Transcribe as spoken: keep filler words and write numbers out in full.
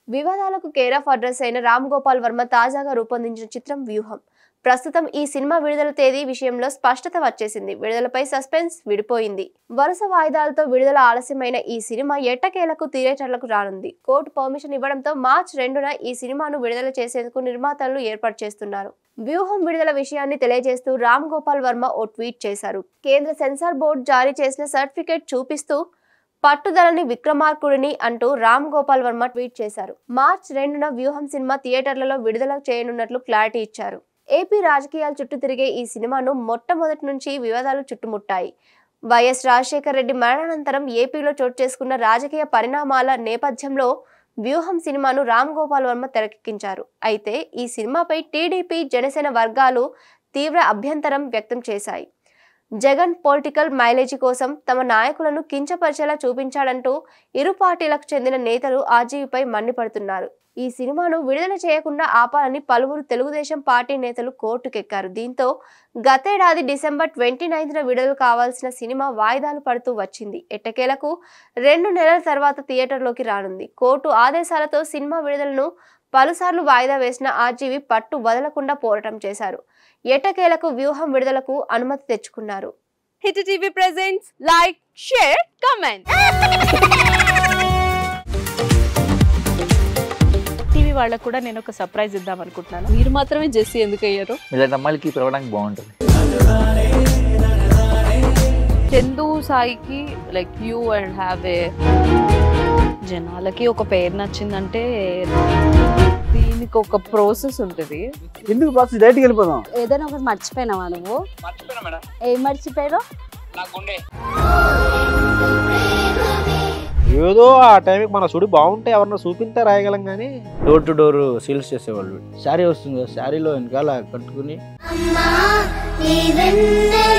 వివాదాలకు care of address అయిన రామ్ గోపాల్ వర్మ తాజాగా రూపొందించిన చిత్రం వ్యూహం. ప్రస్తుతం ఈ సినిమా విడుదల తేదీ విషయంలో స్పష్టత వచ్చేసింది. విడుదలపై సస్పెన్స్ విడిపోయింది. వరుస వాయిదాలతో విడుదల ఆలస్యమైన ఈ సినిమా ఎట్టకేలకు థియేటర్లకు రానుంది. కోర్టు పర్మిషన్ ఇవ్వడంతో మార్చి రెండున ఈ సినిమాను విడుదల చేసేందుకు నిర్మాతలు ఏర్పాటు చేస్తున్నారు. వ్యూహం విడుదల విషయాన్ని తెలియజేస్తూ రామ్ గోపాల్ వర్మ ఓ ట్వీట్ చేశారు. కేంద్ర సెన్సార్ బోర్డు జారీ చేసిన సర్టిఫికేట్ చూపిస్తూ పట్టుదలని విక్రమార్కుడిని అంటూ రామ్ గోపాల్ వర్మ ట్వీట్ చేశారు. మార్చి రెండున వ్యూహం సినిమా థియేటర్లలో విడుదల చేయనున్నట్లు క్లారిటీ ఇచ్చారు. ఏపీ రాజకీయాల చుట్టూ తిరిగే ఈ సినిమాను మొట్టమొదటి నుంచి వివాదాలు చుట్టుముట్టాయి. వైఎస్ రాజశేఖర రెడ్డి మరణానంతరం ఏపీలో చోటు చేసుకున్న రాజకీయ పరిణామాల నేపథ్యంలో వ్యూహం సినిమాను రామ్ గోపాల్ వర్మ తెరకెక్కించారు. అయితే ఈ సినిమాపై టీడీపీ, జనసేన వర్గాలు తీవ్ర అభ్యంతరం వ్యక్తం చేశాయి. జగన్ పొలిటికల్ మైలేజీ కోసం తమ నాయకులను కించపరిచేలా చూపించాడంటూ ఇరు పార్టీలకు చెందిన నేతలు ఆర్జీవీపై మండిపడుతున్నారు. ఈ సినిమాను విడుదల చేయకుండా ఆపాలని పలువురు తెలుగుదేశం పార్టీ నేతలు కోర్టుకెక్కారు. దీంతో గతేడాది డిసెంబర్ ట్వంటీ నైన్త్న విడుదల కావాల్సిన సినిమా వాయిదాలు పడుతూ వచ్చింది. ఎట్టకేలకు రెండు నెలల తర్వాత థియేటర్లోకి రానుంది. కోర్టు ఆదేశాలతో సినిమా విడుదలను పలుసార్లు వాయిదా వేసిన ఆర్జీవీ పట్టు వదలకుండా పోరాటం చేశారు. ఎట్టకేలకు వ్యూహం విడుదలకు అనుమతి తెచ్చుకున్నారు. Hit TV presents like, share, comment. TV వాళ్ళకు కూడా నేను ఒక సర్ప్రైజ్ ఇద్దాం అనుకుంటున్నాను. మీరు మాత్రమే జెస్సీ ఎందుకు అయ్యారు? ఇలాంటి అమ్మాయిలకి పిలవడానికి బాగుంటుంది. చందు సాయికి like you and have a జనాలకి ఒక పేరు నచ్చిందంటే దీనికి ఒక ప్రాసెస్ ఉంటుంది. ఎందుకు ప్రాసెస్ డైరెక్ట్‌గా వెళ్ళిపోదాం. ఏదైనా ఒకటి మర్చిపోయినావా నువ్వు? మర్చిపోయినా మేడం. ఏం మర్చిపోయావు? నా గుండె. ఏదో ఆ టైంకి మన సుడి బాగుంటే ఎవరన్నా చూపించే రాయగలం కానీ డోర్ టు డోర్ సేల్స్ చేసేవాళ్ళు. శారీ వస్తుంది, శారీలో వెనకాల కట్టుకుని